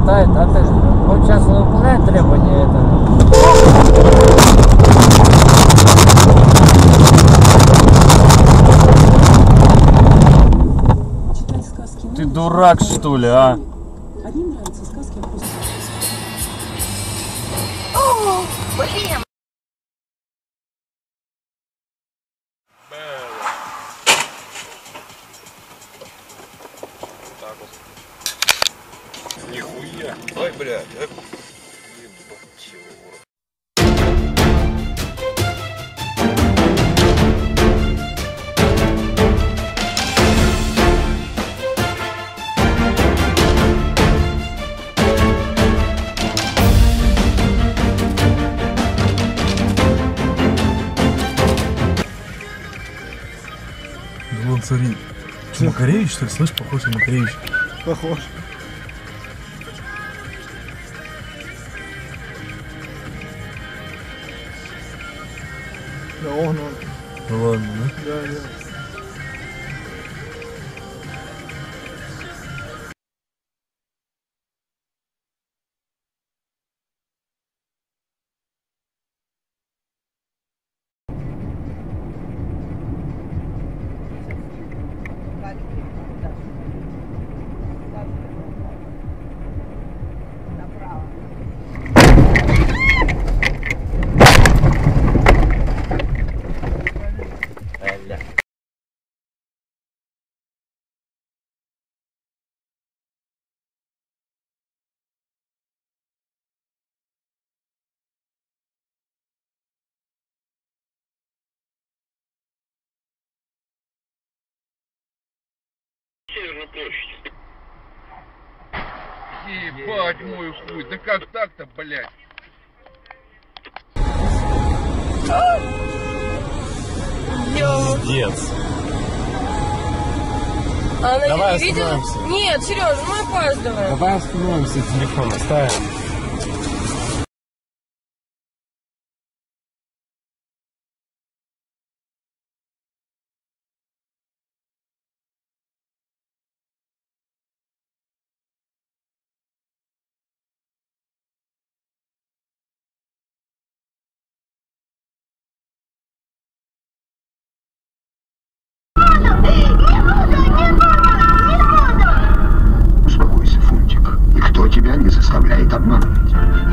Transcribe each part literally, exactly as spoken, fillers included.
ставит, а ты, он сейчас выполняет требования этого. Ты дурак, что ли, а? Одним нравятся сказки, а просто... О, блин! Так вот. Нихуя. Ой, блядь. Ебать его. Вон, смотри. Что, Макаревич, что ли? Слышь, похож на Макаревич. Похож. Да он, он. Ну ладно, да? Да, да. Северная площадь. Ебать мой хуй, да как так-то, блядь? Пиздец. А она Давай не видела? остановимся. Нет, Сережа, мы опаздываем. Давай остановимся, телефон оставим. Успокойся, Фунтик. Никто тебя не заставляет обманывать.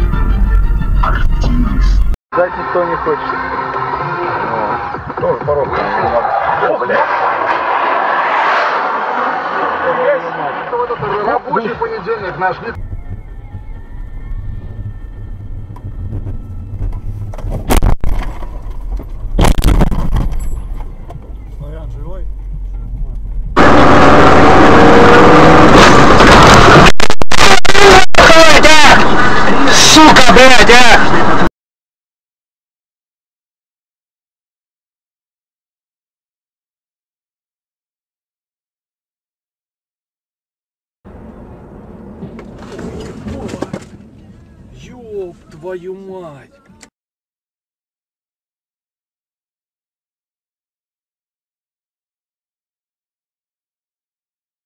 Артист. Ждать никто не хочет. Тоже порог. О, блядь. Рабочий понедельник наш не... Славян живой? Сука, блядь, а! Ёб твою мать.